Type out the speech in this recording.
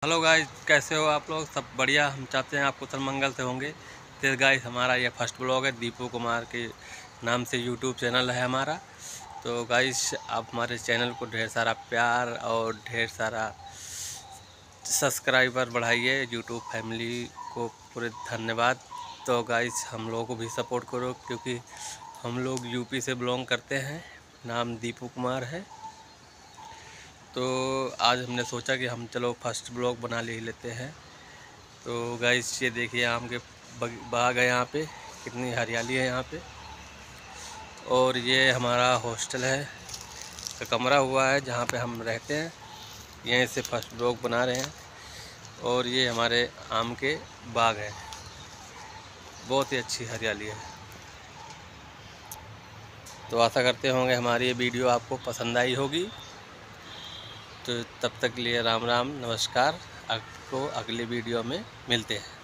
Hello guys, कैसे हो आप लोग? सब बढ़िया। हम चाहते हैं आप कुशल मंगल से होंगे। तो गाइस, हमारा ये फर्स्ट ब्लॉग है। दीपू कुमार के नाम से यूट्यूब चैनल है हमारा। तो गाइस, आप हमारे चैनल को ढेर सारा प्यार और ढेर सारा सब्सक्राइबर बढ़ाइए। यूट्यूब फैमिली को पूरे धन्यवाद। तो गाइस, हम लोगों को भी सपोर्ट करो, क्योंकि हम लोग यूपी से बिलोंग करते हैं। नाम दीपू कुमार है। तो आज हमने सोचा कि हम चलो फर्स्ट ब्लॉग बना ले लेते हैं। तो गाइस, ये देखिए आम के बाग है। यहाँ पे कितनी हरियाली है यहाँ पे। और ये हमारा हॉस्टल है का कमरा हुआ है जहाँ पे हम रहते हैं। यहीं से फर्स्ट ब्लॉग बना रहे हैं। और ये हमारे आम के बाग है। बहुत ही अच्छी हरियाली है। तो आशा करते होंगे हमारी ये वीडियो आपको पसंद आई होगी। तो तब तक के लिए राम राम, नमस्कार। आपको अगले वीडियो में मिलते हैं।